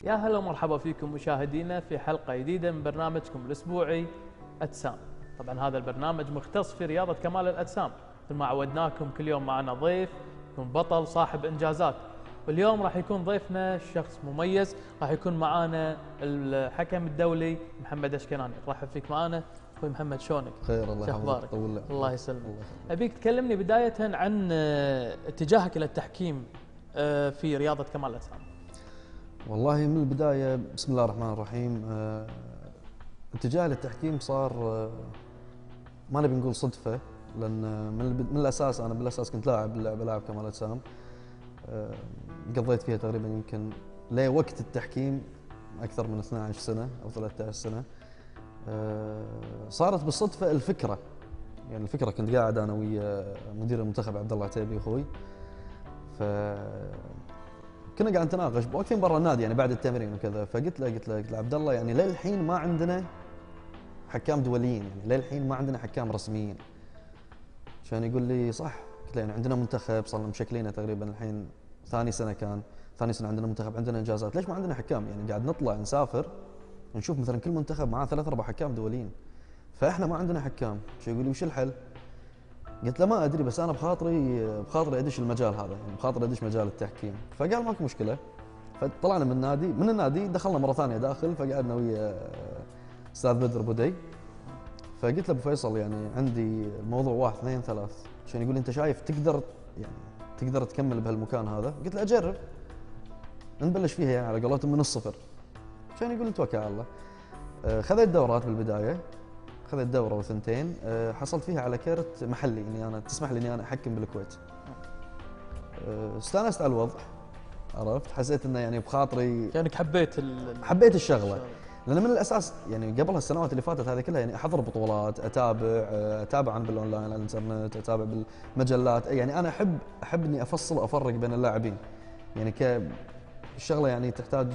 يا هلا ومرحبا فيكم مشاهدينا في حلقة جديدة من برنامجكم الأسبوعي أجسام. طبعا هذا البرنامج مختص في رياضة كمال الأجسام، مثل ما عودناكم كل يوم معنا ضيف يكون بطل صاحب إنجازات، واليوم راح يكون ضيفنا شخص مميز، راح يكون معنا الحكم الدولي محمد أشكناني. رحب فيك معنا أخوي محمد، شلونك؟ خير الله يحفظك. الله يسلمك. أبيك تكلمني بداية عن اتجاهك إلى التحكيم في رياضة كمال الأجسام. والله من البداية بسم الله الرحمن الرحيم، اتجاه للتحكيم صار ما نبي نقول صدفة، لأن من الأساس أنا بالأساس كنت لاعب كمال أجسام، قضيت فيها تقريبا يمكن لوقت التحكيم أكثر من 12 سنة أو 13 سنة. صارت بالصدفة الفكرة، يعني الفكرة كنت قاعد أنا ويا مدير المنتخب عبد الله عتيبي أخوي، كنا قاعد نتناقش واقفين برا النادي يعني بعد التمرين وكذا، فقلت له عبد الله يعني للحين ما عندنا حكام دوليين، يعني للحين ما عندنا حكام رسميين. عشان يقول لي صح، قلت له يعني عندنا منتخب صار لنا مشكلينه تقريبا الحين ثاني سنه عندنا منتخب، عندنا انجازات، ليش ما عندنا حكام؟ يعني قاعد نطلع نسافر نشوف مثلا كل منتخب معاه 3-4 حكام دوليين، فاحنا ما عندنا حكام. شو يقول لي وش الحل؟ قلت له ما ادري، بس انا بخاطري ادش المجال هذا، يعني بخاطري ادش مجال التحكيم. فقال ماكو مشكله. فطلعنا من النادي دخلنا مره ثانيه داخل، فقعدنا ويا استاذ بدر بودي، فقلت له ابو فيصل يعني عندي الموضوع 1 2 3. عشان يقول لي انت شايف تقدر تكمل بهالمكان هذا؟ قلت له اجرب نبلش فيها يعني على قولتهم من الصفر. عشان يقول لي توكل على الله. خذيت دورات بالبدايه، خذيت دورة وثنتين، حصلت فيها على كرت محلي اني انا تسمح لي اني انا احكم بالكويت. استانست على الوضع، عرفت، حسيت انه يعني بخاطري كانك حبيت الشغله، لان من الاساس يعني قبل هالسنوات اللي فاتت هذه كلها يعني احضر بطولات، اتابع عن بالاونلاين على الانترنت، اتابع بالمجلات، يعني انا احب اني افصل وافرق بين اللاعبين، يعني الشغله يعني تحتاج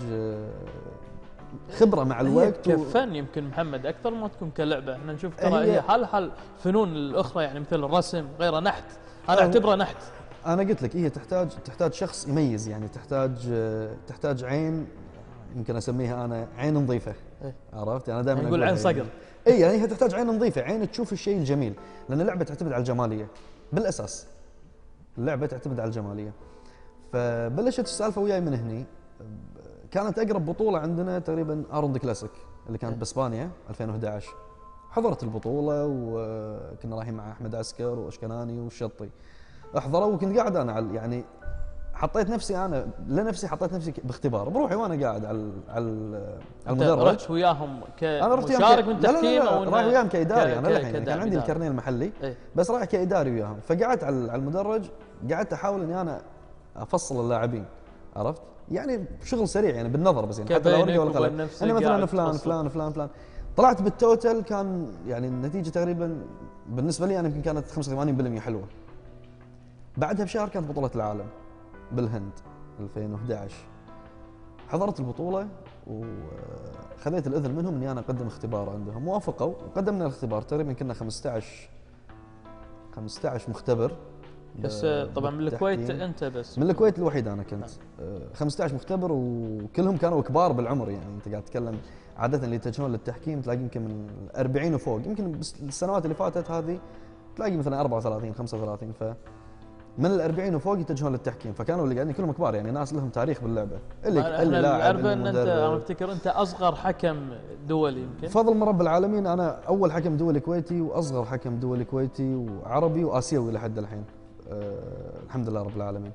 خبره مع الوقت كفن يمكن محمد اكثر ما تكون كلعبه. احنا نشوف ترى هي حال الفنون الاخرى يعني مثل الرسم غيره نحت، انا اعتبره نحت. انا قلت لك هي تحتاج شخص يميز، يعني تحتاج عين، يمكن اسميها انا عين نظيفه. عرفت يعني انا دائما نقول عين صقر. اي يعني هي تحتاج عين نظيفه، عين تشوف الشيء الجميل، لان اللعبه تعتمد على الجماليه بالاساس، اللعبه تعتمد على الجماليه. فبلشت السالفه وياي من هني. كانت اقرب بطوله عندنا تقريبا اروند كلاسيك اللي كانت باسبانيا 2011. حضرت البطوله وكنا رايحين مع احمد عسكر واشكناني والشطي، احضروا وكنت قاعد انا يعني حطيت نفسي باختبار بروحي وانا قاعد على المدرج. رحت وياهم كمشارك من تحكيم او رايح وياهم كاداري؟ انا للحين كان عندي الكارنيه المحلي بس رايح كاداري وياهم. فقعدت على المدرج، قعدت احاول اني انا افصل اللاعبين، عرفت يعني شغل سريع يعني بالنظر بس، يعني حتى لو ورقه ولا قلم انا مثلا فلان طلعت بالتوتل كان يعني النتيجه تقريبا بالنسبه لي انا يمكن كانت 85% حلوه. بعدها بشهر كانت بطوله العالم بالهند 2011. حضرت البطوله وخذيت الاذن منهم اني انا اقدم اختبار عندهم، وافقوا وقدمنا الاختبار. تقريبا كنا 15 مختبر بس طبعا من الكويت انت بس؟ من الكويت الوحيد انا كنت. 15 مختبر وكلهم كانوا كبار بالعمر، يعني انت قاعد تتكلم عاده اللي يتجهون للتحكيم تلاقي يمكن من 40 وفوق، يمكن السنوات اللي فاتت هذه تلاقي مثلا 34 35. من ال40 وفوق يتجهون للتحكيم، فكانوا اللي قاعدين كلهم كبار، يعني ناس لهم تاريخ باللعبه. اللي لاعب ان انت انا افتكر انت اصغر حكم دولي يمكن. بفضل من رب العالمين انا اول حكم دولي كويتي واصغر حكم دولي كويتي وعربي واسيوي لحد الحين. الحمد لله رب العالمين.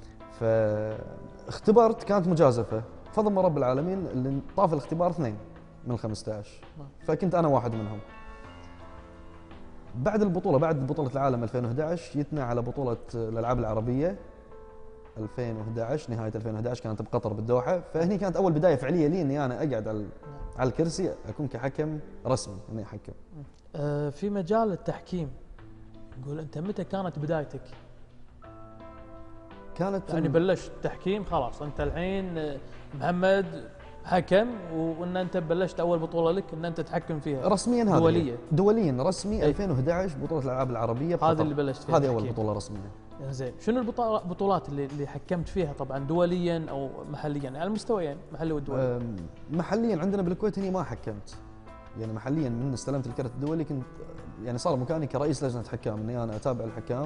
فاختبرت كانت مجازفه، بفضل من رب العالمين اللي طاف الاختبار 2 من 15، فكنت انا واحد منهم. بعد بطولة العالم 2011 جيتنا على بطولة الألعاب العربية 2011، نهاية 2011 كانت بقطر بالدوحة. فهني كانت أول بداية فعلية لي إني أنا أقعد على الكرسي أكون كحكم رسمي إني أحكم. في مجال التحكيم نقول أنت متى كانت بدايتك؟ كانت يعني بلشت تحكيم خلاص أنت الحين محمد حكم، وان انت بلشت اول بطوله لك ان انت تحكم فيها رسميا دوليا رسمي 2011 بطوله الالعاب العربيه هذه اللي بلشت فيها. هذه اول بطوله رسميه. زين، شنو البطولات اللي حكمت فيها طبعا دوليا او محليا على المستويين محلي والدولي؟ محليا عندنا بالكويت هني ما حكمت، يعني محليا من استلمت الكرت الدولي كنت يعني صار مكاني كرئيس لجنه حكام، اني انا اتابع الحكام،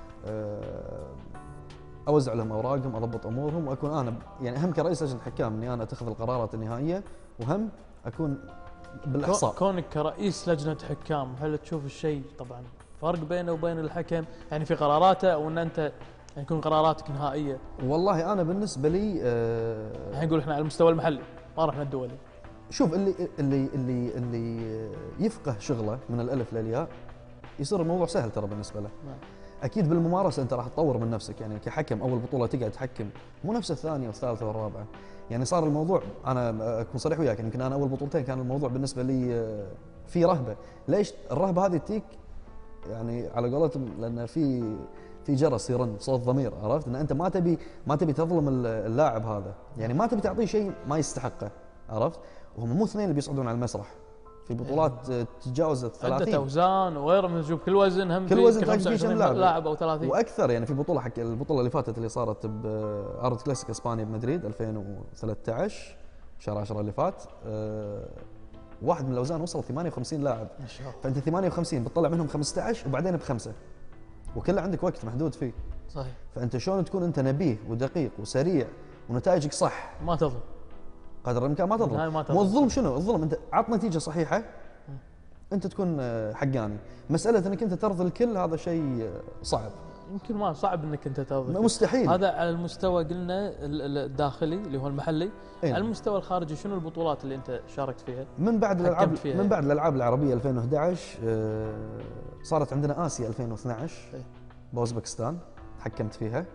اوزع لهم اوراقهم، اضبط امورهم، واكون انا يعني اهم كرئيس لجنه حكام اني انا اتخذ القرارات النهائيه، وهم اكون بالاحصاء. كونك كرئيس لجنه حكام، هل تشوف الشيء طبعا فرق بينه وبين الحكم يعني في قراراته، او ان انت يعني يكون قراراتك نهائيه؟ والله انا بالنسبه لي الحين نقول احنا على المستوى المحلي ما رحنا الدولي. شوف اللي يفقه شغله من الالف للياء يصير الموضوع سهل ترى بالنسبه له. اكيد بالممارسه انت راح تطور من نفسك، يعني كحكم اول بطوله تقعد تحكم مو نفس الثانيه والثالثه والرابعه، يعني صار الموضوع، انا اكون صريح وياك، يمكن انا اول بطولتين كان الموضوع بالنسبه لي في رهبه. ليش الرهبه هذه تجيك؟ يعني على قولتهم لان في جرس يرن، صوت ضمير، عرفت ان انت ما تبي تظلم اللاعب هذا، يعني ما تبي تعطيه شيء ما يستحقه، عرفت؟ وهم مو اثنين اللي بيصعدون على المسرح في بطولات تتجاوز ال 30، عدة اوزان وغير من نشوف كل وزن، هم كل وزن في 25 لاعب او 30 واكثر. يعني في بطوله البطوله اللي فاتت اللي صارت بعرض كلاسيك اسبانيا بمدريد 2013 شهر 10 اللي فات، واحد من الاوزان وصل 58 لاعب ما شاء الله. فانت 58 بتطلع منهم 15 وبعدين بخمسه، وكله عندك وقت محدود فيه. صحيح. فانت شلون تكون انت نبيه ودقيق وسريع ونتائجك صح؟ ما تظلم قدر الامكان ما تظلم. مو الظلم شنو؟ الظلم انت عط نتيجه صحيحه انت تكون حقاني. مساله انك انت ترضي الكل هذا شيء صعب، يمكن ما صعب انك انت ترضي، مستحيل. هذا على المستوى قلنا الداخلي اللي هو المحلي. على المستوى الخارجي شنو البطولات اللي انت شاركت فيها من بعد الالعاب العربيه 2011 صارت عندنا اسيا 2012 باوزبكستان تحكمت فيها.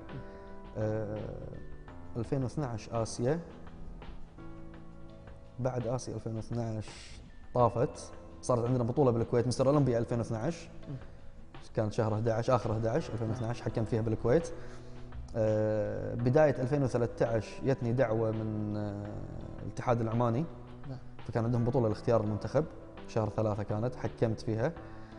2012 اسيا، بعد اسيا 2012 طافت صارت عندنا بطوله بالكويت مستر اولمبيا 2012 كانت شهر 11 اخر 11 2012 حكمت فيها بالكويت. بدايه 2013 جتني دعوه من الاتحاد العماني، فكان عندهم بطوله لاختيار المنتخب شهر 3 كانت حكمت فيها.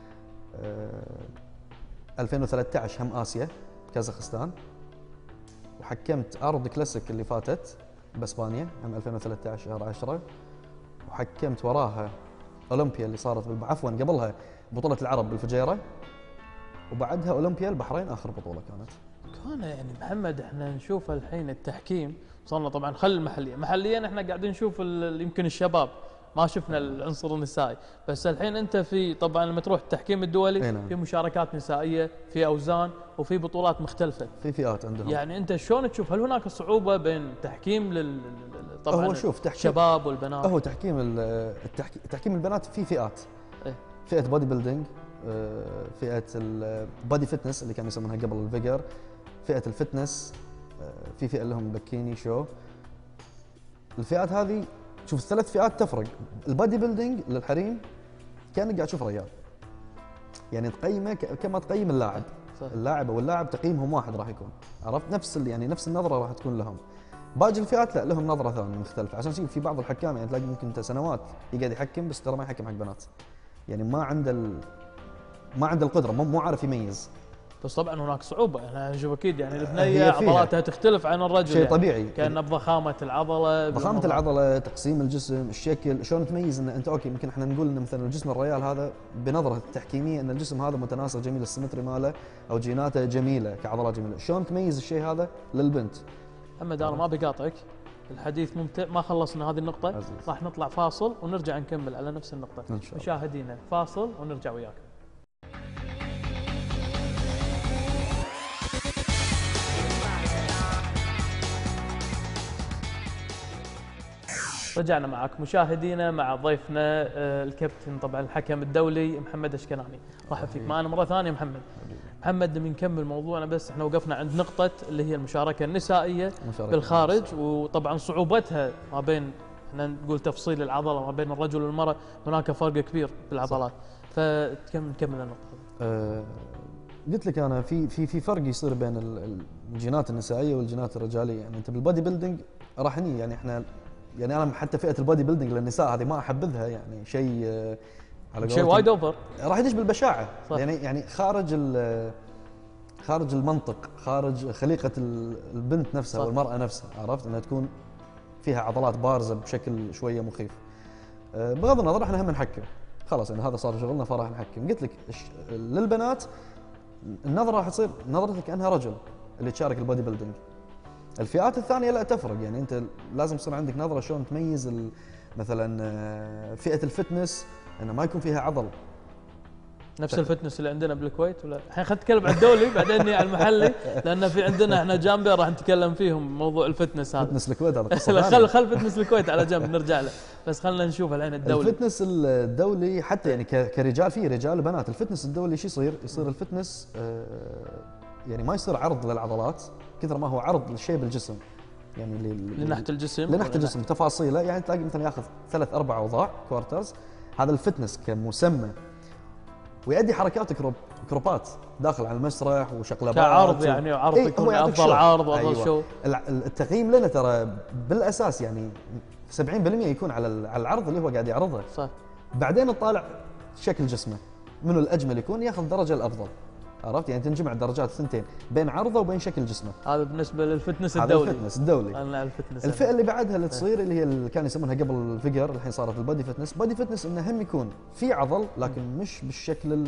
2013 هم اسيا كازاخستان، وحكمت عرض كلاسيك اللي فاتت باسبانيا هم 2013 شهر 10، وحكمت وراها اولمبيا اللي صارت عفوا قبلها بطوله العرب بالفجيره، وبعدها اولمبيا البحرين اخر بطوله كانت. كان يعني محمد احنا نشوف الحين التحكيم صرنا طبعا خل محليا احنا قاعدين نشوف يمكن الشباب ما شفنا العنصر النسائي، بس الحين انت في طبعا لما تروح التحكيم الدولي في مشاركات نسائيه، في اوزان، وفي بطولات مختلفه، في فئات عندهم. يعني انت شلون تشوف هل هناك صعوبه بين تحكيم طبعا هو شوف الشباب والبنات؟ هو تحكيم البنات في فئات. فئه بودي بيلدينج، فئه البودي فتنس اللي كانوا يسمونها قبل الفيجر، فئه الفتنس، في فئه لهم بكيني شو. الفئات هذه شوف الثلاث فئات تفرق. البادي بيلدينج للحريم كانك قاعد تشوف رجال، يعني تقيمه كما تقيم اللاعب. صحيح. اللاعب او اللاعب تقييمهم واحد راح يكون، عرفت؟ نفس النظره راح تكون لهم. باقي الفئات لا، لهم نظره ثانيه مختلفه. عشان شيء في بعض الحكام يعني تلاقي ممكن انت سنوات يقعد يحكم بس ترى ما يحكم حق بنات، يعني ما عنده القدره، مو عارف يميز. بس طبعا هناك صعوبه، انا نشوف اكيد يعني البنيه عضلاتها تختلف عن الرجل، شيء يعني طبيعي، كان بضخامه العضله، تقسيم الجسم، الشكل، شلون تميز ان انت اوكي ممكن احنا نقول ان مثلا الجسم الريال هذا بنظره التحكيميه ان الجسم هذا متناسق جميل، السيمتري ماله او جيناته جميله كعضلات جميله، شلون تميز الشيء هذا للبنت؟ محمد انا ما بقاطعك، الحديث ممتع، ما خلصنا هذه النقطه عزيز. راح نطلع فاصل ونرجع نكمل على نفس النقطه إن شاء الله. مشاهدينا فاصل ونرجع وياكم. رجعنا معك مشاهدينا مع ضيفنا الكابتن طبعا الحكم الدولي محمد اشكناني. رحب فيك معنا مره ثانيه محمد بنكمل موضوعنا، بس احنا وقفنا عند نقطه اللي هي المشاركه النسائيه بالخارج، وطبعا صعوبتها ما بين احنا نقول تفصيل العضله ما بين الرجل والمراه، هناك فرق كبير بالعضلات، نكمل النقطه. قلت لك انا في فرق يصير بين الجينات النسائيه والجينات الرجاليه. يعني انت بالبادي بيلدينج راح يعني احنا يعني انا حتى فئه البودي بيلدينج للنساء هذه ما احبذها، يعني شيء على شيء وايد اوفر، راح يدش بالبشاعه. يعني خارج خارج المنطق، خارج خليقه البنت نفسها صح. والمراه نفسها، عرفت انها تكون فيها عضلات بارزه بشكل شويه مخيف. بغض النظر احنا هم نحكم، خلاص يعني هذا صار شغلنا فراح نحكم. قلت لك للبنات النظره راح تصير نظرتك كانها رجل اللي تشارك البودي بيلدينج. الفئات الثانيه لا تفرق، يعني انت لازم يصير عندك نظره شلون تميز مثلا فئه الفتنس انه ما يكون فيها عضل. نفس الفتنس اللي عندنا بالكويت ولا الحين خلينا نتكلم عن الدولي بعدين على المحلي، لان في عندنا احنا جنبي راح نتكلم فيهم موضوع الفتنس هذا. فتنس الكويت هذا قصه لا ثانيه. خل فتنس الكويت على جنب نرجع له، بس خلينا نشوف الحين الدولي. الفتنس الدولي حتى يعني كرجال، فيه رجال وبنات. الفتنس الدولي شو يصير الفتنس يعني ما يصير عرض للعضلات كثر ما هو عرض لشيب الجسم، يعني لنحت الجسم، لنحت الجسم تفاصيله. يعني تلاقي مثلا ياخذ 3-4 اوضاع كوارترز، هذا الفتنس كمسمى، ويؤدي حركات كروبات داخل على المسرح وشقلبات كعرض يعني، وعرض يكون افضل عرض وافضل شو. التقييم لنا ترى بالاساس يعني 70% يكون على العرض اللي هو قاعد يعرضه. صح. بعدين نطالع شكل جسمه منو الاجمل يكون، ياخذ الدرجه الافضل، عرفت يعني تنجمع الدرجات الثنتين بين عرضه وبين شكل جسمه. هذا بالنسبه للفتنس هذا الدولي. الفتنس الدولي. انا الفتنس الفئه اللي بعدها اللي تصير اللي هي اللي كانوا يسمونها قبل الفيجر، الحين صارت البودي فتنس. بودي فتنس انه هم يكون في عضل لكن مش بالشكل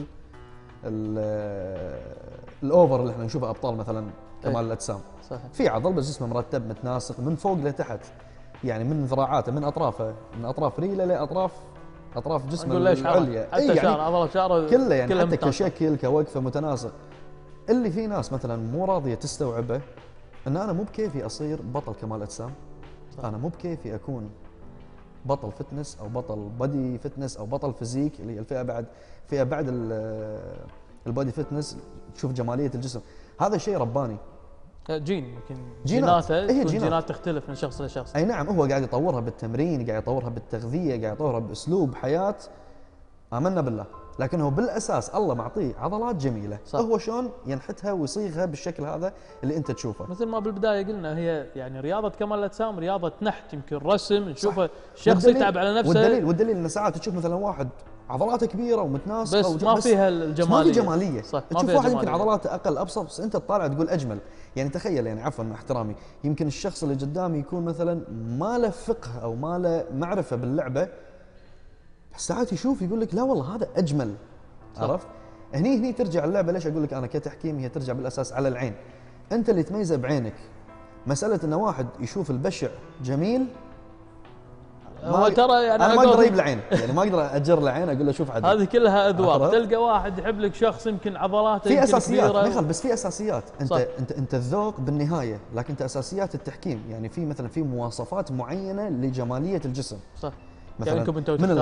الاوفر اللي احنا نشوفه ابطال مثلا كمال الاجسام. صحيح. في عضل بس جسمه مرتب متناسق من فوق لتحت، يعني من ذراعاته، من اطرافه، من اطراف ريله لاطراف جسمه العليا، حتى يعني شعر، عضله شعره كله يعني حتى متناسق. كشكل كوقفه متناسق. اللي في ناس مثلا مو راضيه تستوعبه ان انا مو بكيفي اصير بطل كمال اجسام، انا مو بكيفي اكون بطل فتنس او بطل بودي فتنس او بطل فيزيك، اللي الفئه بعد البودي فتنس تشوف جماليه الجسم. هذا شيء رباني، جين يمكن جيناته تكون جينات تختلف من شخص لشخص. اي نعم، هو قاعد يطورها بالتمرين، قاعد يطورها بالتغذيه، قاعد يطورها باسلوب حياه، امنا بالله. لكن هو بالاساس الله معطيه عضلات جميله، صح. هو شلون ينحتها ويصيغها بالشكل هذا اللي انت تشوفه. مثل ما بالبدايه قلنا، هي يعني رياضه كمال الاجسام رياضه نحت، يمكن رسم نشوفه شخص يتعب على نفسه. والدليل ان ساعات تشوف مثلا واحد عضلاته كبيره ومتناسقه بس ما فيها الجماليه، ما في جماليه. صح. تشوف واحد يمكن عضلاته اقل ابسط بس انت تطالع تقول اجمل. يعني تخيل، يعني عفوا مع احترامي، يمكن الشخص اللي قدامي يكون مثلا ما له فقه او ما له معرفه باللعبه، بس ساعات يشوف يقول لك لا والله هذا اجمل. عرفت؟ هني ترجع اللعبه. ليش اقول لك انا كتحكيم؟ هي ترجع بالاساس على العين، انت اللي تميزه بعينك. مساله ان واحد يشوف البشع جميل، هو ترى يعني انا ما اقدر اجيب العين، يعني ما اقدر اجر العين اقول له شوف عدل. هذه كلها اذواق. تلقى واحد يحب لك شخص يمكن عضلاته في اساسيات ما يخالف، بس في اساسيات. انت الذوق بالنهايه، لكن انت اساسيات التحكيم يعني في مثلا في مواصفات معينه لجماليه الجسم. صح. مثلا يعني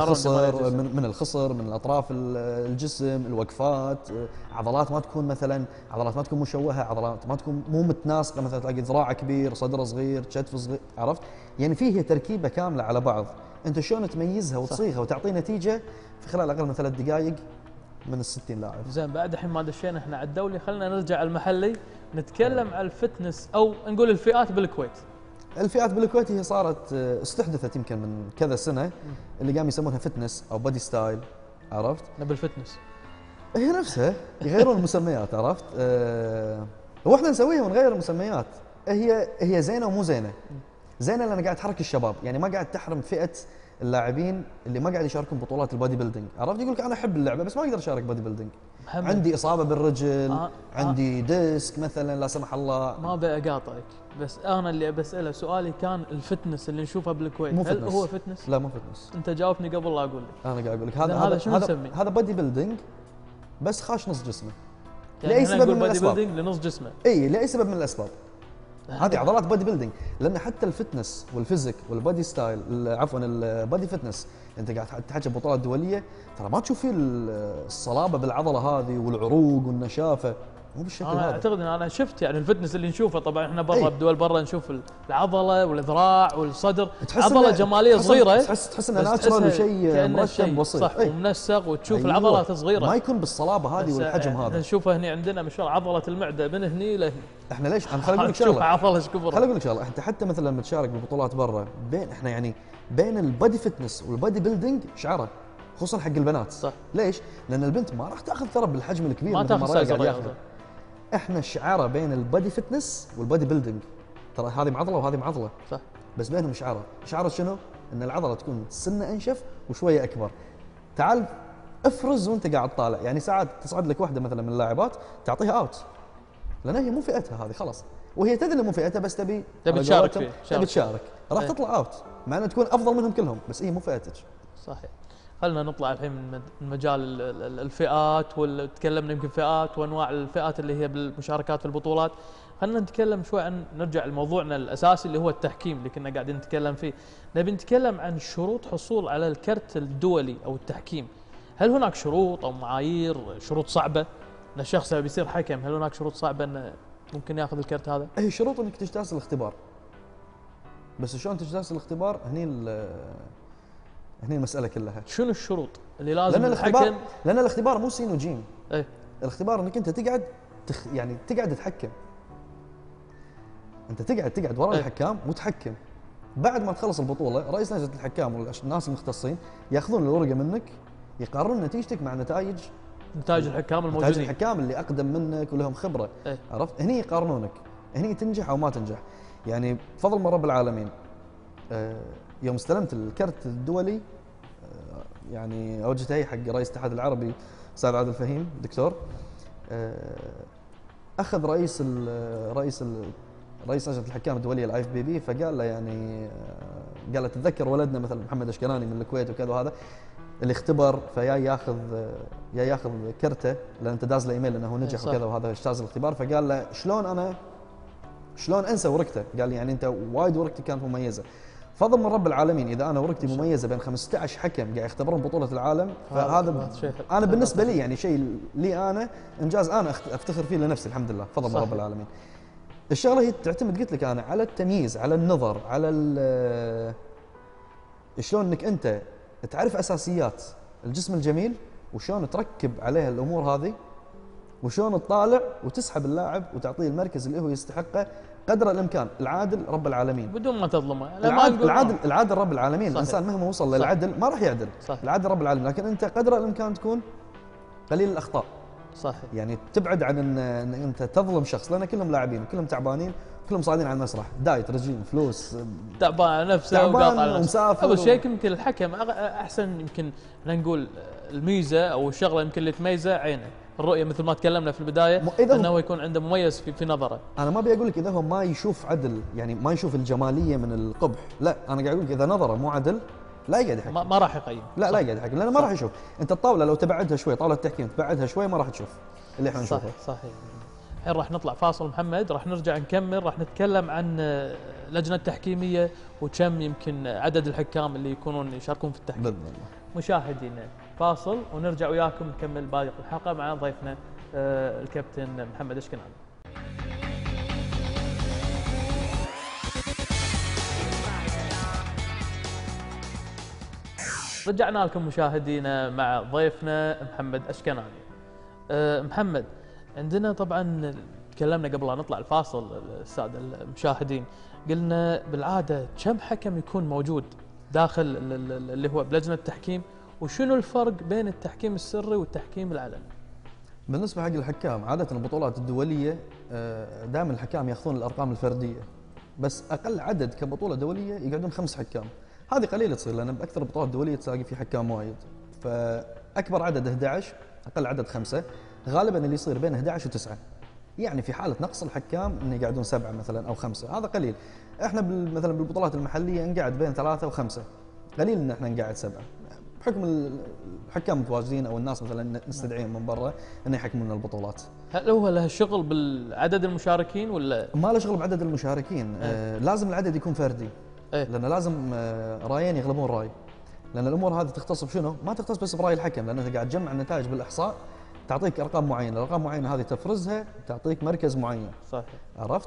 من الخصر، من الاطراف الجسم، الوقفات، عضلات ما تكون مثلا عضلات ما تكون مشوهه، عضلات ما تكون مو متناسقه، مثلا تلاقي ذراع كبير، صدر صغير، كتف صغير، عرفت؟ يعني فيه تركيبه كامله على بعض، انت شلون تميزها وتصيغها وتعطي نتيجه في خلال اقل من 3 دقائق من ال60 لاعب. زين، بعد الحين ما دشينا احنا على الدولي، خلينا نرجع على المحلي نتكلم على الفتنس او نقول الفئات بالكويت. الفئات بالكويت هي صارت استحدثت يمكن من كذا سنه، اللي قاموا يسمونها فتنس او بودي ستايل، عرفت؟ نبي الفتنس هي نفسها، يغيرون المسميات، عرفت؟ واحنا نسويها ونغير المسميات. هي زينه ومو زينه. زينه لان قاعد تحرك الشباب، يعني ما قاعد تحرم فئه اللاعبين اللي ما قاعد يشاركون بطولات البودي بيلدينج، عرفت؟ يقول لك انا احب اللعبه بس ما اقدر اشارك بودي بيلدينج، عندي اصابه بالرجل، عندي ديسك مثلا لا سمح الله. ما ابي اقاطعك، بس انا اللي بساله سؤالي كان الفتنس اللي نشوفه بالكويت هل فتنس. هو فتنس؟ لا مو فتنس. انت جاوبني قبل لا اقول لك. انا قاعد اقول لك هذا شنو نسميه؟ هذا بودي بيلدينج بس خاش نص جسمه، يعني لاي سبب من الاسباب. بودي بيلدينج لنص جسمه، اي لاي سبب من الاسباب. هذه عضلات بودي بيلدينج. لان حتى الفتنس والفيزيك والبودي ستايل، عفوا البودي فتنس، انت قاعد تحكي بطولات دوليه، ترى ما تشوف فيه الصلابه بالعضله هذه والعروق والنشافه، مو بالشكل هذا. انا اعتقد ان انا شفت يعني الفتنس اللي نشوفه، طبعا احنا برا بدول برا نشوف العضله والذراع والصدر، عضله جماليه صغيره، تحس انه ناتشرال وشيء مرتب بسيط، صح، ومنسق، وتشوف العضلات صغيره، ما يكون بالصلابه هذه والحجم هذا. نشوفه هنا عندنا مشوار عضله المعده من هني لهني. احنا ليش؟ انا خليني اقول لك شغله، عضله ايش كبر. خليني اقول لك شغله، انت حتى مثلا لما تشارك ببطولات برا، احنا يعني بين البودي فتنس والبودي بيلدينج شعره، خصوصا حق البنات. صح. ليش؟ لان البنت ما راح تاخذ ترى بالحجم الكبير ما تاخذ قاعد ياخذ. احنا شعره بين البادي فتنس والبادي بيلدينج، ترى هذه معضله وهذه معضله، صح. بس بينهم شعره شنو؟ ان العضله تكون سنه انشف وشويه اكبر. تعال افرز وانت قاعد طالع، يعني ساعات تصعد لك واحده مثلا من اللاعبات تعطيها اوت لان هي مو فئتها هذه خلاص، وهي تدري مو فئتها بس تبي تشارك فيه، تبي تشارك، راح تطلع اوت مع انها تكون افضل منهم كلهم بس هي مو فئتك. صحيح. خلينا نطلع الحين من مجال الفئات، وتكلمنا يمكن فئات وانواع الفئات اللي هي بالمشاركات في البطولات. خلينا نتكلم شوي عن، نرجع لموضوعنا الاساسي اللي هو التحكيم اللي كنا قاعدين نتكلم فيه. نبي نتكلم عن شروط حصول على الكرت الدولي او التحكيم. هل هناك شروط او معايير، شروط صعبه ان الشخص اللي بيصير حكم، هل هناك شروط صعبه انه ممكن ياخذ الكرت هذا؟ هي شروط انك تجتاز الاختبار، بس شلون تجتاز الاختبار؟ هني المساله كلها. شنو الشروط اللي لازم الحكم؟ لان الاختبار مو سين وجيم. ايه، الاختبار انك انت تقعد يعني تقعد تحكم، انت تقعد ورا الحكام وتحكم. بعد ما تخلص البطوله رئيس لجنه الحكام والناس المختصين ياخذون الورقه منك، يقارنون نتيجتك مع نتائج الحكام الموجودين، نتائج الحكام اللي اقدم منك ولهم خبره. ايه. عرفت؟ هني يقارنونك، هني تنجح او ما تنجح. يعني بفضل من رب العالمين يوم استلمت الكرت الدولي، يعني اوجه تحيه حق رئيس الاتحاد العربي استاذ عادل فهيم دكتور. اخذ رئيس لجنه الحكام الدوليه الاي اف بي بي، فقال له يعني قال له تتذكر ولدنا مثلا محمد اشكناني من الكويت وكذا، وهذا اللي اختبر فيا ياخذ كرته لان انت داز له ايميل انه هو نجح وكذا وهذا اجتاز الاختبار. فقال له شلون انسى ورقته؟ قال لي يعني انت وايد ورقتك كانت مميزه. فضل من رب العالمين اذا انا ورقتي مميزه بين 15 حكم قاعد يختبرون بطوله العالم، فهذا انا بالنسبه لي يعني شيء لي انا انجاز انا افتخر فيه لنفسي الحمد لله، فضل من رب العالمين. الشغله هي تعتمد قلت لك انا على التمييز، على النظر، على شلون انك انت تعرف اساسيات الجسم الجميل وشلون تركب عليها الامور هذه، وشلون تطالع وتسحب اللاعب وتعطيه المركز اللي هو يستحقه قدر الامكان. العادل رب العالمين بدون ما تظلمه. العادل رب العالمين. صحيح. الانسان مهما وصل للعدل ما راح يعدل. صحيح. العادل رب العالمين، لكن انت قدر الامكان تكون قليل الاخطاء. صحيح. يعني تبعد عن ان انت تظلم شخص، لان كلهم لاعبين وكلهم تعبانين، كلهم صاعدين على المسرح، دايت، رجيم، فلوس، تعبان نفسه وقاطع ومسافر. اول شيء يمكن الحكم احسن، يمكن نقول الميزه او الشغله يمكن اللي تميزه عينه، الرؤيه مثل ما تكلمنا في البدايه انه يكون عنده مميز في نظره. انا ما ابي اقول لك اذا هو ما يشوف عدل، يعني ما يشوف الجماليه من القبح، لا انا قاعد اقول لك اذا نظره مو عدل لا يقعد يحكم، ما راح يقيم. لا يقعد يحكم لانه ما راح يشوف. انت الطاوله لو تبعدها شوي، طاوله التحكيم تبعدها شوي ما راح تشوف اللي احنا نشوفه. صحيح. الحين راح نطلع فاصل محمد، راح نرجع نكمل، راح نتكلم عن لجنه تحكيميه وكم يمكن عدد الحكام اللي يكونون يشاركون في التحكيم. باذن الله. مشاهدينا فاصل ونرجع وياكم نكمل باقي الحلقه مع ضيفنا الكابتن محمد اشكناني. رجعنا لكم مشاهدينا مع ضيفنا محمد اشكناني. محمد، عندنا طبعا تكلمنا قبل لا نطلع الفاصل الساده المشاهدين، قلنا بالعاده كم حكم يكون موجود داخل اللي هو بلجنه التحكيم، وشنو الفرق بين التحكيم السري والتحكيم العلني؟ بالنسبه حق الحكام عاده البطولات الدوليه دائما الحكام ياخذون الارقام الفرديه، بس اقل عدد كبطوله دوليه يقعدون 5 حكام. هذه قليله تصير لان باكثر البطولات الدوليه تلاقي في حكام وايد، فاكبر عدد 11، اقل عدد 5. غالبا اللي يصير بين 11 و9، يعني في حاله نقص الحكام انه يقعدون 7 مثلا او 5، هذا قليل. احنا مثلا بالبطولات المحليه نقعد بين 3 و5، قليل ان احنا نقعد 7 بحكم الحكام متواجدين او الناس مثلا نستدعيهم من برا انه يحكمون البطولات. هل هو له شغل بالعدد المشاركين ولا ما له شغل بعدد المشاركين؟ لازم العدد يكون فردي. لان لازم رايين يغلبون راي، لان الامور هذه تختص بشنو؟ ما تختص بس براي الحكم، لان انت قاعد تجمع النتائج بالاحصاء تعطيك ارقام معينه، الارقام معينه هذه تفرزها تعطيك مركز معين. صحيح. عرفت؟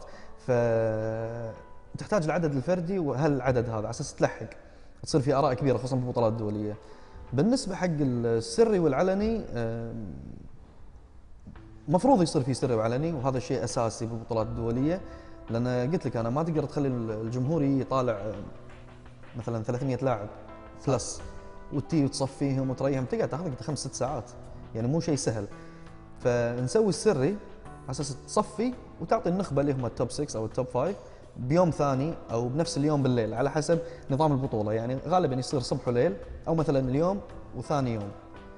فتحتاج العدد الفردي، وهل العدد هذا على اساس تلحق تصير في اراء كبيره خصوصا في البطولات الدوليه. بالنسبه حق السري والعلني مفروض يصير في سري وعلني، وهذا شيء اساسي بالبطولات الدوليه، لان قلت لك انا ما تقدر تخلي الجمهور يطالع مثلا 300 لاعب بلس وتي وتصفيهم وتريهم، تقعد تاخذ لك 5-6 ساعات، يعني مو شيء سهل. فنسوي السري على اساس تصفي وتعطي النخبه اللي هم التوب 6 او التوب 5 بيوم ثاني او بنفس اليوم بالليل على حسب نظام البطوله. يعني غالبا يصير صبح وليل او مثلا اليوم وثاني يوم.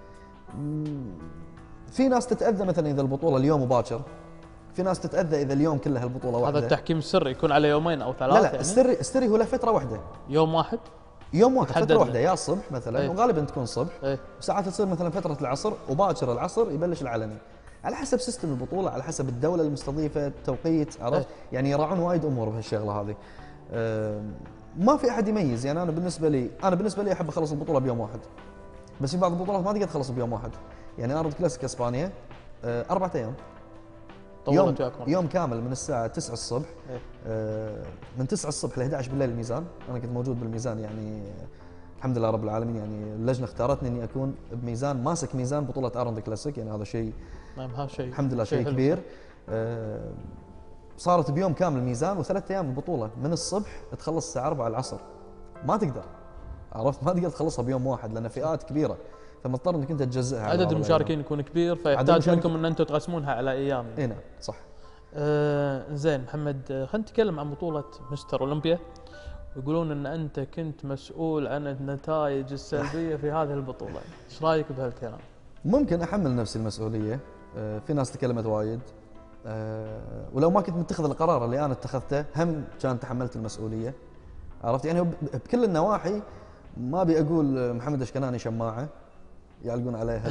في ناس تتاذى مثلا اذا البطوله اليوم وباكر، في ناس تتاذى اذا اليوم كلها البطوله واحده. هذا التحكيم السري يكون على يومين او ثلاثه؟ لا يعني السري هو له فتره واحده، يوم واحد، يوم واحد فتره واحده، يا الصبح مثلا ايه؟ وغالبا تكون الصبح ايه؟ ساعات تصير مثلا فتره العصر وباكر العصر يبلش العلني، على حسب سيستم البطوله، على حسب الدوله المستضيفه، التوقيت، عرفت؟ ايه؟ يعني يراعون وايد امور بهالشغله هذه. ما في احد يميز. يعني انا بالنسبه لي احب اخلص البطوله بيوم واحد، بس في بعض البطولات ما تقدر تخلص بيوم واحد. يعني ارض كلاسيك اسبانيا 4 ايام، يوم كامل من الساعه 9 الصبح ايه؟ من 9 الصبح ل 11 بالليل الميزان. انا كنت موجود بالميزان، يعني الحمد لله رب العالمين، يعني اللجنه اختارتني اني اكون بميزان، ماسك ميزان بطوله ارض كلاسيك، يعني هذا شيء نعم، هذا شيء الحمد لله شيء كبير. صارت بيوم كامل ميزان و3 ايام البطوله، من الصبح تخلص الساعه 4 العصر، ما تقدر، عرفت؟ ما تقدر تخلصها بيوم واحد لان فئات كبيره، فمضطر انك انت تجزئها. عدد المشاركين يكون كبير، فيحتاج منكم ان انتم تقسمونها على ايام. اي نعم صح. زين محمد، خلينا نتكلم عن بطوله مستر اولمبيا. يقولون ان انت كنت مسؤول عن النتائج السلبيه في هذه البطوله، ايش رايك بهالكلام؟ ممكن احمل نفسي المسؤوليه. في ناس تكلمت وايد، ولو ما كنت متخذ القرار اللي انا اتخذته هم كان تحملت المسؤوليه، عرفت؟ يعني بكل النواحي. ما ابي اقول محمد اشكناني شماعه يعلقون عليها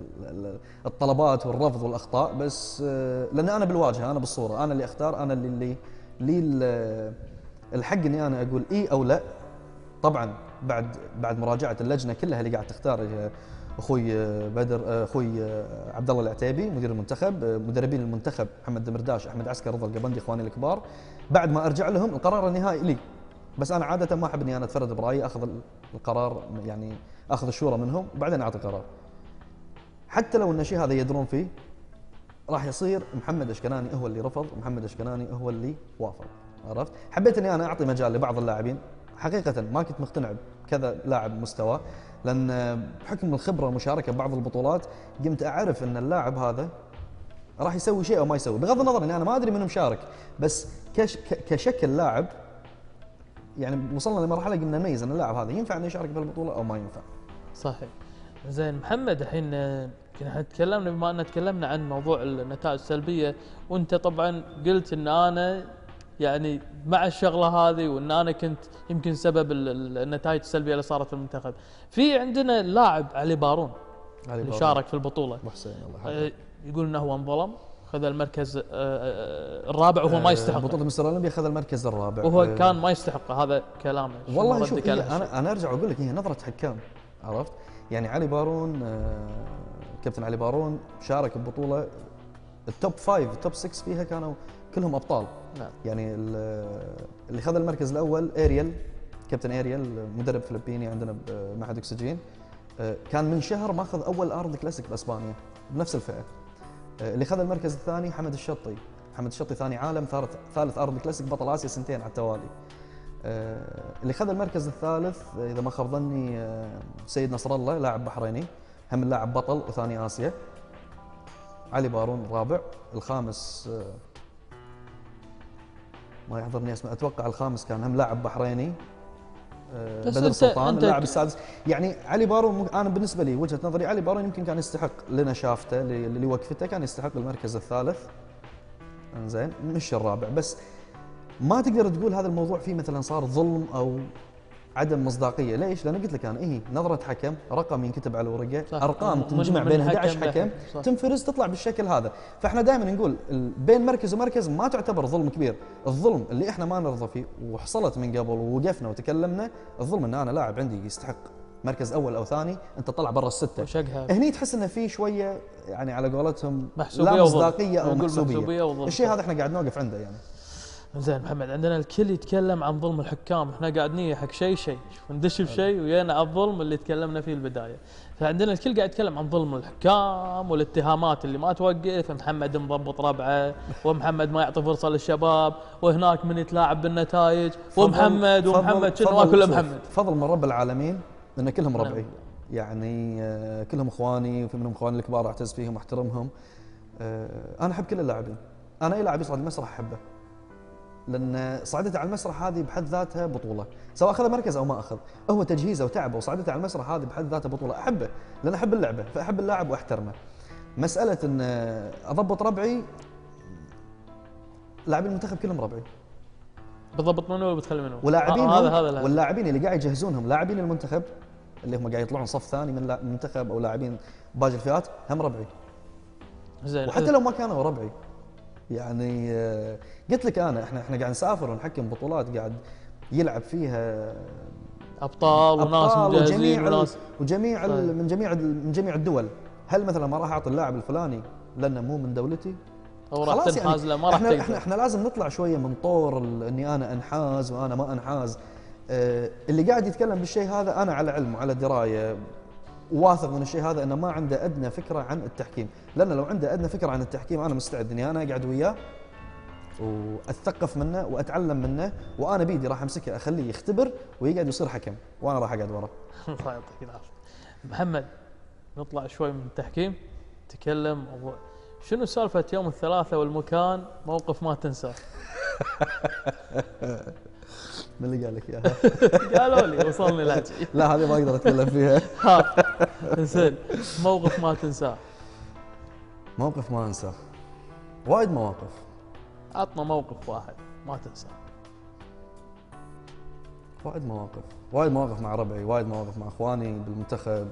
الطلبات والرفض والاخطاء، بس لان انا بالواجهه، انا بالصوره، انا اللي اختار، انا اللي لي الحق اني انا اقول اي او لا. طبعا بعد مراجعه اللجنه كلها اللي قاعد تختار اخوي بدر، اخوي عبد الله العتيبي مدير المنتخب، مدربين المنتخب محمد دمرداش، احمد عسكر، رضا القبندي، اخواني الكبار. بعد ما ارجع لهم القرار النهائي لي، بس انا عاده ما احب اني انا اتفرد برايي، اخذ القرار، يعني اخذ الشورى منهم وبعدين اعطي قرار. حتى لو ان الشيء هذا يدرون فيه، راح يصير محمد اشكناني هو اللي رفض ومحمد اشكناني هو اللي وافق، عرفت؟ حبيت اني انا اعطي مجال لبعض اللاعبين، حقيقه ما كنت مقتنع بكذا لاعب مستوى، لان بحكم الخبره والمشاركه ببعض البطولات قمت اعرف ان اللاعب هذا راح يسوي شيء او ما يسوي، بغض النظر اني انا ما ادري منه مشارك، بس كشكل لاعب يعني وصلنا لمرحله قمنا نميز ان اللاعب هذا ينفع انه يشارك بالبطوله او ما ينفع. صحيح. زين محمد، الحين كنا تكلمنا، بما ان تكلمنا عن موضوع النتائج السلبيه، وانت طبعا قلت ان انا يعني مع الشغله هذه، وان انا كنت يمكن سبب النتائج السلبيه اللي صارت في المنتخب. في عندنا اللاعب علي بارون اللي شارك في البطوله، ابو حسين الله يقول انه هو انظلم، خذ المركز الرابع وهو ما يستحق. بطوله مستر اولمبيا خذ المركز الرابع وهو كان ما يستحق، هذا كلامه. والله شوف، انا ارجع واقول لك هي نظره حكام، عرفت؟ يعني علي بارون، كابتن علي بارون شارك ببطوله التوب 5 التوب 6 فيها كانوا كلهم ابطال. نعم. يعني اللي خذ المركز الاول اريال، كابتن اريال، مدرب فلبيني عندنا بمعهد اكسجين، كان من شهر ماخذ اول ارض كلاسيك باسبانيا بنفس الفئه. اللي خذ المركز الثاني حمد الشطي ثاني عالم، ثالث ارض كلاسيك، بطل اسيا 2 على التوالي. اللي خذ المركز الثالث اذا ما خاب ظني سيد نصر الله، لاعب بحريني، هم اللاعب بطل وثاني اسيا. علي بارون الرابع. الخامس ما يحضرني اسمه، اتوقع الخامس كان هم لاعب بحريني، بدر سلطان اللاعب السادس. يعني علي بارون انا بالنسبه لي وجهه نظري علي بارون يمكن كان يستحق لنا شافته اللي وقفته، كان يستحق المركز الثالث، انزين مش الرابع. بس ما تقدر تقول هذا الموضوع فيه مثلا صار ظلم او عدم مصداقيه. ليش؟ لان قلت لك انا نظره حكم، رقم ينكتب على ورقه، ارقام تنجمع بين 11 حكم تنفرز تطلع بالشكل هذا. فاحنا دائما نقول بين مركز ومركز ما تعتبر ظلم كبير. الظلم اللي احنا ما نرضى فيه وحصلت من قبل ووقفنا وتكلمنا، الظلم ان انا لاعب عندي يستحق مركز اول او ثاني انت طلع برا السته، هني تحس انه في شويه يعني على قولتهم لا مصداقيه او محسوبيه. الشيء هذا احنا قاعد نوقف عنده يعني. زين محمد، عندنا الكل يتكلم عن ظلم الحكام، احنا قاعد نيحك شيء وندش بشيء ويانا على الظلم اللي تكلمنا فيه البدايه. فعندنا الكل قاعد يتكلم عن ظلم الحكام والاتهامات اللي ما توقف، محمد مضبط ربعه، ومحمد ما يعطي فرصه للشباب، وهناك من يتلاعب بالنتائج، ومحمد شنو واكل محمد. فضل من رب العالمين ان كلهم ربعي، يعني كلهم اخواني، وفي منهم اخواني الكبار اعتز فيهم واحترمهم. انا احب كل اللاعبين. انا اي لاعب يصعد المسرح احبه، لان صعدته على المسرح هذه بحد ذاتها بطوله، سواء اخذ مركز او ما اخذ، هو تجهيزه وتعبه وصعدته على المسرح هذه بحد ذاتها بطوله، احبه لان احب اللعبه، فاحب اللاعب واحترمه. مساله ان اضبط ربعي، لاعبين المنتخب كلهم ربعي. بتضبط منه ولا بتخلي منه؟ ولاعبين هذا واللاعبين اللي قاعد يجهزونهم لاعبين المنتخب اللي هم قاعد يطلعون صف ثاني من المنتخب او لاعبين باقي الفئات هم ربعي. زين. وحتى لو ما كانوا ربعي يعني قلت لك احنا قاعد نسافر ونحكم بطولات قاعد يلعب فيها ابطال وناس مجهزين وناس وجميع من جميع الدول. هل مثلا ما راح اعطي اللاعب الفلاني لانه مو من دولتي؟ او راح تنحاز له، ما راح تقدر. احنا لازم نطلع شويه من طور اني انا انحاز وانا ما انحاز. اللي قاعد يتكلم بالشيء هذا انا على علم وعلى درايه واثق من الشيء هذا انه ما عنده ادنى فكره عن التحكيم، لان لو عنده ادنى فكره عن التحكيم انا مستعد اني انا اقعد وياه واتثقف منه واتعلم منه، وانا بيدي راح امسكه اخليه يختبر ويقعد يصير حكم وانا راح اقعد وراه. الله يعطيك العافيه. محمد، نطلع شوي من التحكيم، تكلم شنو سالفه يوم الثلاثاء والمكان موقف ما تنساه؟ من اللي قال لك اياها؟ قالوا لي، وصلني لهجي. لا هذه ما اقدر اتكلم فيها. زين، موقف ما تنساه. موقف ما انساه، وايد مواقف. عطنا موقف واحد ما تنساه. وايد مواقف مع ربعي، وايد مواقف مع اخواني بالمنتخب.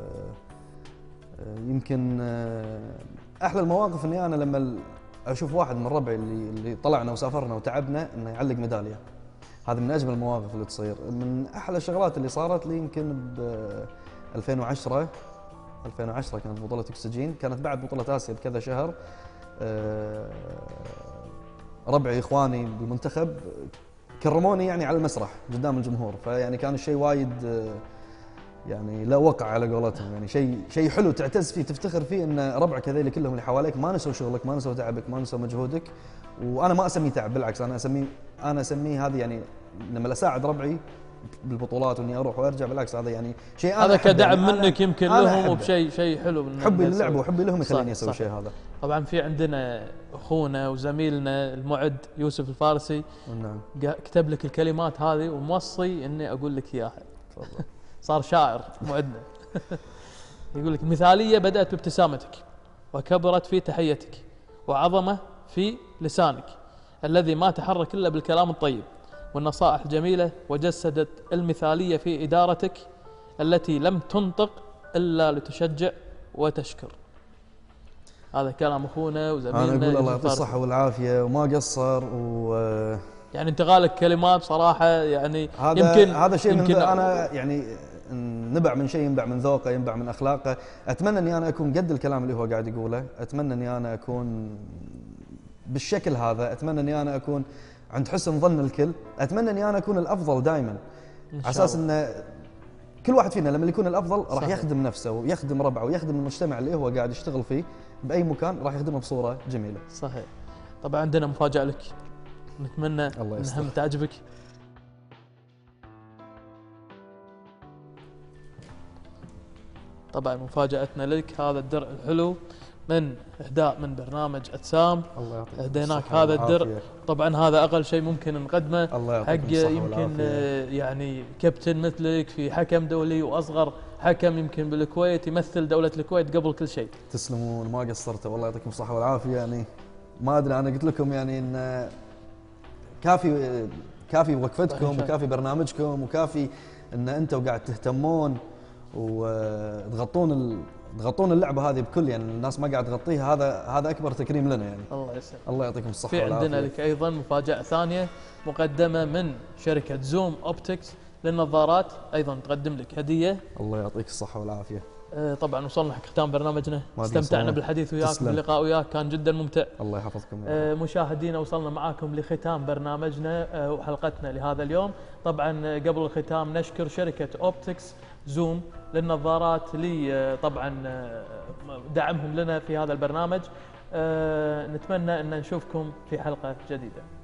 يمكن احلى المواقف اني انا لما اشوف واحد من ربعي اللي طلعنا وسافرنا وتعبنا انه يعلق ميداليه. هذا من اجمل المواقف اللي تصير. من احلى الشغلات اللي صارت لي يمكن ب 2010 كانت بطوله اكسجين، كانت بعد بطوله اسيا بكذا شهر. ربعي اخواني بالمنتخب كرموني يعني على المسرح قدام الجمهور، فيعني كان الشيء وايد يعني لا وقع على قولتهم، يعني شيء حلو تعتز فيه تفتخر فيه ان ربعك هذول كلهم اللي حواليك ما نسوا شغلك، ما نسوا تعبك، ما نسوا مجهودك. وانا ما اسميه تعب، بالعكس انا اسميه هذه يعني لما اساعد ربعي بالبطولات واني اروح وارجع، بالعكس هذا يعني شيء انا هذا كدعم يعني منك يمكن لهم، وبشيء حلو. حبي للعب وحبي لهم يخليني اسوي الشيء هذا. طبعا في عندنا اخونا وزميلنا المعد يوسف الفارسي، نعم، كتب لك الكلمات هذه وموصي اني اقول لك اياها. تفضل. صار شاعر معدنا. يقول لك: المثاليه بدات بابتسامتك، وكبرت في تحيتك، وعظمه في لسانك الذي ما تحرك الا بالكلام الطيب والنصائح الجميله، وجسدت المثاليه في ادارتك التي لم تنطق الا لتشجع وتشكر. هذا كلام اخونا وزميلنا. انا اقول الله يعطيه الصحه والعافيه وما قصر يعني انت قالك كلمات صراحه يعني هذا شيء يمكن انا يعني نبع من شيء، ينبع من ذوقه، ينبع من اخلاقه. اتمنى اني انا اكون قد الكلام اللي هو قاعد يقوله، اتمنى اني انا اكون بالشكل هذا، اتمنى اني انا اكون عند حسن ظن الكل، اتمنى اني انا اكون الافضل دائما، على اساس ان كل واحد فينا لما يكون الافضل راح يخدم نفسه ويخدم ربعه ويخدم المجتمع اللي هو قاعد يشتغل فيه باي مكان، راح يخدمه بصوره جميله. صحيح. طبعا عندنا مفاجاه لك، نتمنى انها تعجبك. طبعا مفاجاتنا لك هذا الدرع الحلو من اهداء من برنامج أجسام. الله يعطيك اهديناك هذا الدرع. طبعا هذا اقل شيء ممكن نقدمه حق يمكن يعني كابتن مثلك في حكم دولي واصغر حكم يمكن بالكويت، يمثل دوله الكويت قبل كل شيء. تسلمون، ما قصرتوا، والله يعطيكم الصحه والعافيه. يعني ما ادري، انا قلت لكم يعني ان كافي وقفتكم وكافي برنامجكم وكافي ان انتم قاعد تهتمون وتغطون اللعبه هذه بكل، يعني الناس ما قاعد تغطيها، هذا اكبر تكريم لنا يعني. الله يسلمك. الله يعطيكم الصحه والعافيه. في عندنا لك ايضا مفاجاه ثانيه مقدمه من شركه زوم اوبتكس للنظارات، ايضا تقدم لك هديه. الله يعطيك الصحه والعافيه. طبعا وصلنا حق ختام برنامجنا، استمتعنا بالحديث وياك، باللقاء وياك كان جدا ممتع. الله يحفظكم. مشاهدينا، وصلنا معاكم لختام برنامجنا وحلقتنا لهذا اليوم. طبعا قبل الختام نشكر شركة اوبتكس زوم للنظارات طبعا دعمهم لنا في هذا البرنامج. نتمنى ان نشوفكم في حلقة جديدة.